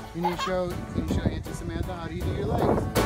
Can you show Auntie Samantha how do you do your legs?